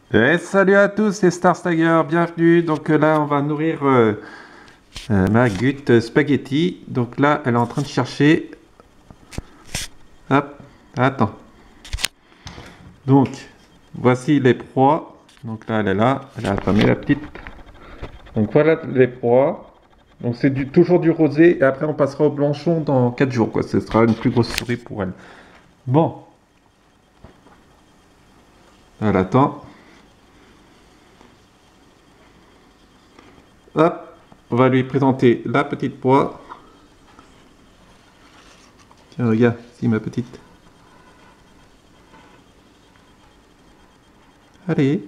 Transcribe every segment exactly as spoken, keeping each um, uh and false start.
Et salut à tous, c'est Star Stagger, bienvenue. Donc euh, là, on va nourrir euh, euh, ma gute spaghetti. Donc là, elle est en train de chercher. Hop, attends. Donc, voici les proies. Donc là, elle est là, elle a affamé la petite. Donc voilà les proies. Donc c'est du, toujours du rosé et après on passera au blanchon dans quatre jours quoi. Ce sera une plus grosse souris pour elle. Bon, elle attend. Hop, on va lui présenter la petite proie. Tiens, regarde, si ma petite. Allez.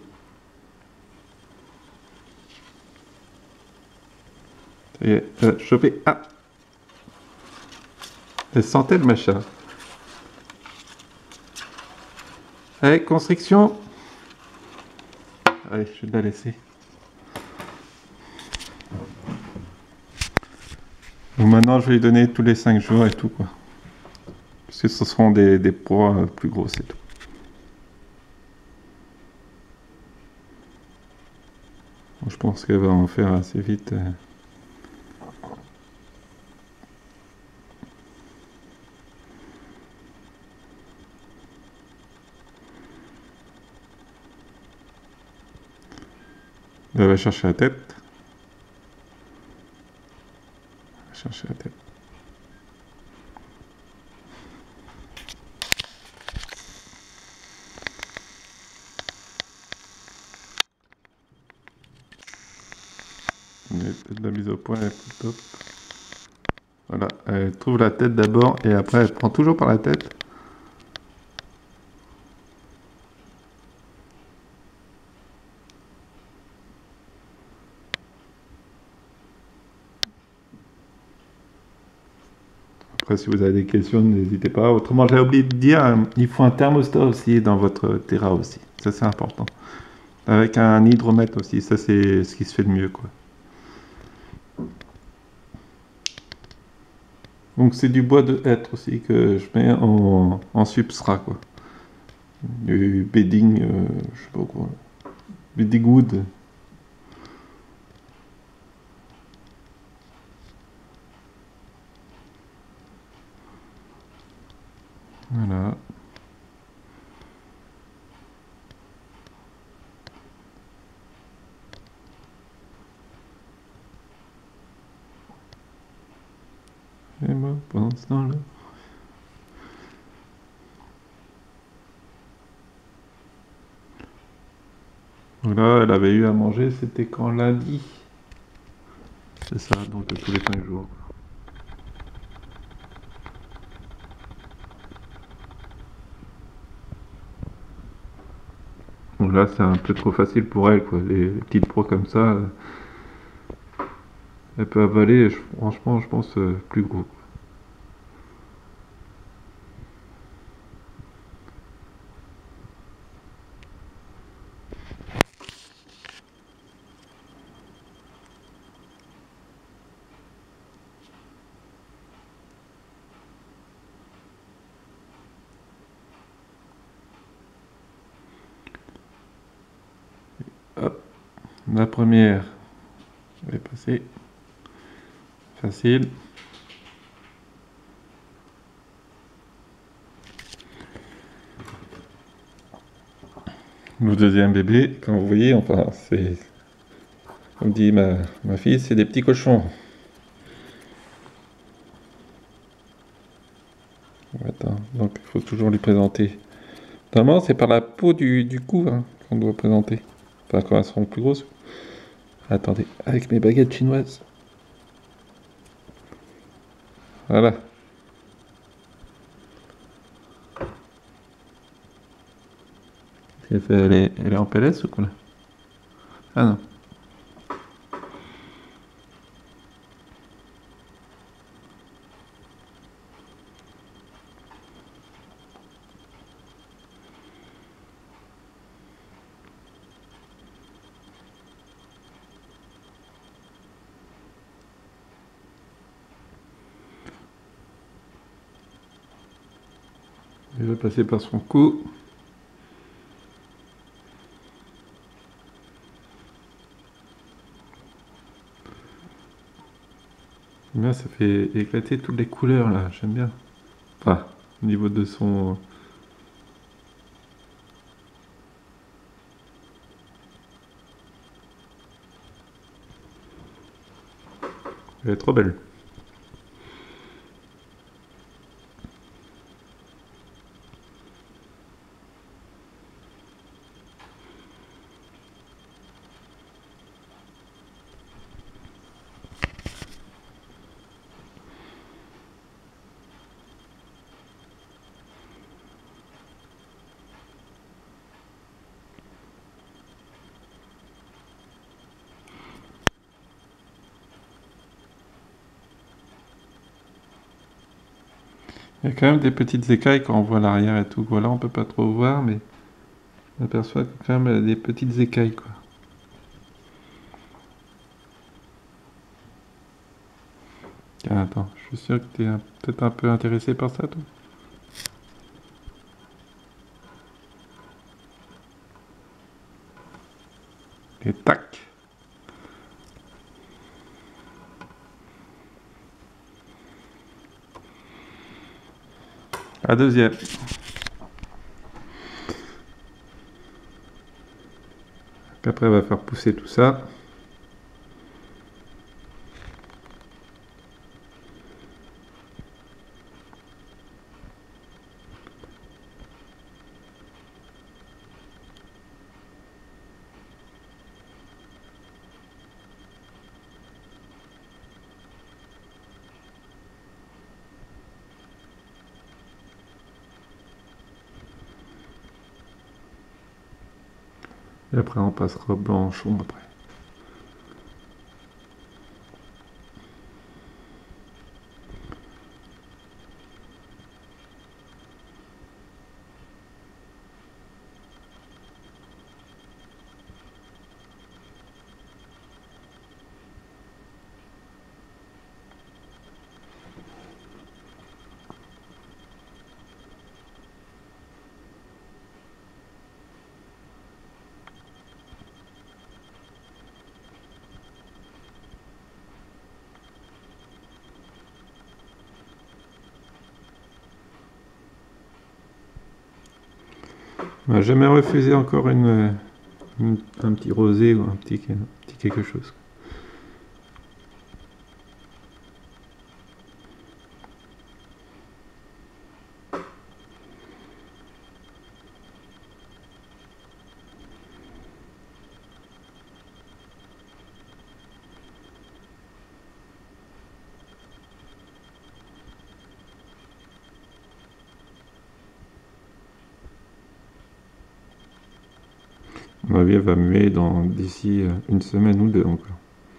Ça y est, euh, chopé. Ah, elle sentait le machin. Allez, constriction. Allez, je vais la laisser. Donc maintenant, je vais lui donner tous les cinq jours et tout, quoi. Parce que ce seront des, des poids euh, plus grosses et tout. Bon, je pense qu'elle va en faire assez vite. euh. Elle va chercher la tête. Elle va chercher la tête. De la mise au point, elle est plus top. Voilà, elle trouve la tête d'abord et après elle prend toujours par la tête. Après, si vous avez des questions, n'hésitez pas. Autrement, j'ai oublié de dire, euh, il faut un thermostat aussi dans votre terra aussi. Ça, c'est important. Avec un hydromètre aussi, ça, c'est ce qui se fait de mieux, quoi. Donc, c'est du bois de hêtre aussi que je mets en, en substrat, quoi. Du bedding, euh, je sais pas quoi. Bedding wood. Voilà. Et moi, pendant ce temps-là. Voilà, elle avait eu à manger, c'était quand lundi. C'est ça, donc tous les cinq jours. Donc là, c'est un peu trop facile pour elle, quoi. Les, les petites proies comme ça, euh, elle peut avaler, je- franchement, je pense, euh, plus gros. Hop, la première, elle est passée. Facile. Le deuxième bébé, comme vous voyez, enfin, c'est, comme dit ma, ma fille, c'est des petits cochons. Attends, donc il faut toujours lui présenter. Normalement, c'est par la peau du, du cou hein, qu'on doit présenter. Enfin, quand elles seront plus grosses. Attendez, avec mes baguettes chinoises. Voilà. Elle, fait, elle, est, elle est en P L S ou quoi là? Ah non. Elle va passer par son cou. Bien, ça fait éclater toutes les couleurs là, j'aime bien. Enfin, au niveau de son... Elle est trop belle. Il y a quand même des petites écailles quand on voit l'arrière et tout. Voilà, on peut pas trop voir, mais on aperçoit quand même des petites écailles, quoi. Tiens, attends, je suis sûr que tu es peut-être un peu intéressé par ça, toi. Et tac! La deuxième. Après, on va faire pousser tout ça. Et après, on passera au blanchon après. On n'a jamais refusé encore une, une- un petit rosé ou un petit, un petit quelque chose. À mon avis, elle va muer dans d'ici euh, une semaine ou deux encore.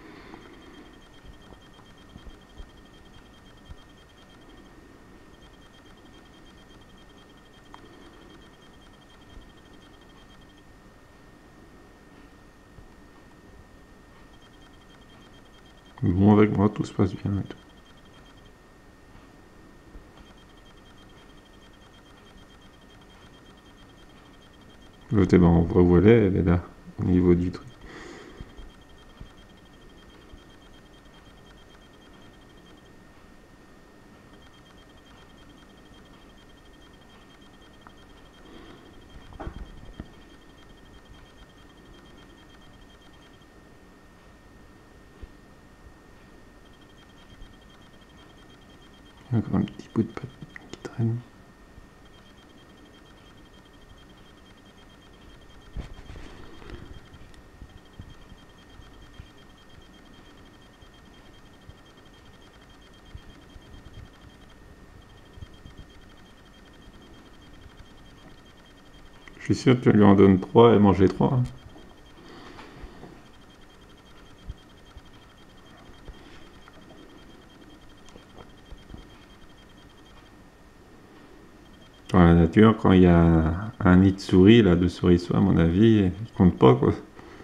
Bon, avec moi, tout se passe bien et tout. L'autre, eh ben, on voit où elle est, elle est là, au niveau du truc. Encore un petit bout de pâte qui traîne. Je suis sûr que tu lui en donnes trois et manger trois. Hein. Dans la nature, quand il y a un, un nid de souris, là, de souris-soie, à mon avis, il compte pas, quoi.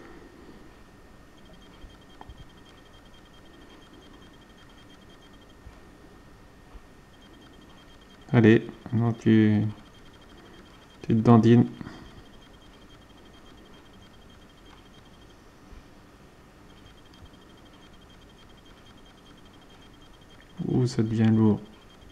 Allez, maintenant tu, tu te dandines. ça devient lourd.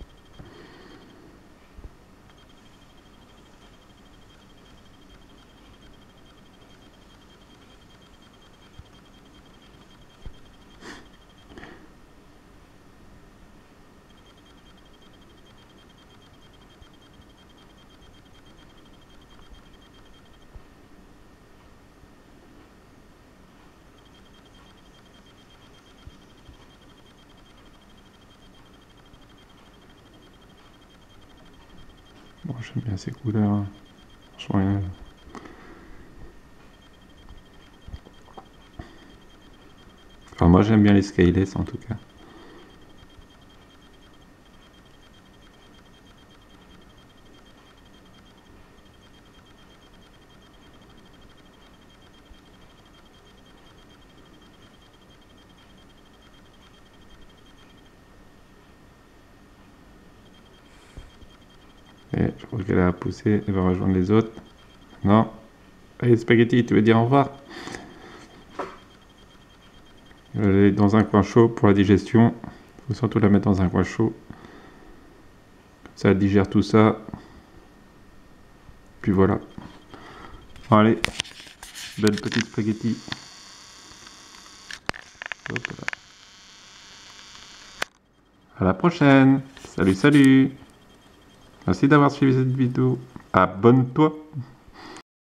Bon, j'aime bien ces couleurs. Franchement, rien. Enfin, moi j'aime bien les scaleless en tout cas. Et je crois qu'elle a poussé, elle va rejoindre les autres. Non. Allez, Spaghetti, tu veux dire au revoir? Elle va aller dans un coin chaud pour la digestion. Il faut surtout la mettre dans un coin chaud. Comme ça, elle digère tout ça. Puis voilà. Bon, allez, belle petite Spaghetti. Hop là. À la prochaine. Salut, salut. Merci d'avoir suivi cette vidéo. Abonne-toi.